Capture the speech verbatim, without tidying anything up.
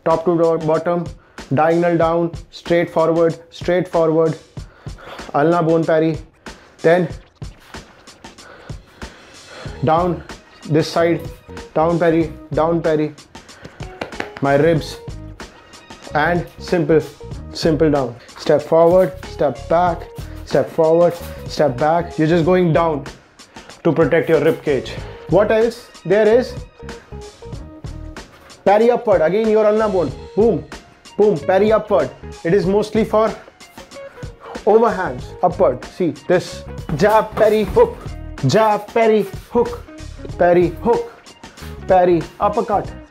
top to bottom, diagonal down, straight forward, straight forward, ulna bone parry, then down this side, down parry, down parry, my ribs, and simple, simple down. Step forward, step back, step forward, step back. You're just going down to protect your rib cage. What else there is? Parry upward, again your ulna bone, boom, boom, parry upward. It is mostly for overhands, upward. See this, jab, parry, hook, jab, parry, hook, parry, hook, parry, uppercut,